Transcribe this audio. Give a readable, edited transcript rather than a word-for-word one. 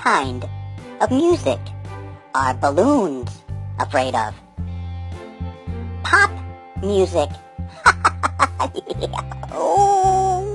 kind of music are balloons afraid of? Pop music. Yeah. Oh.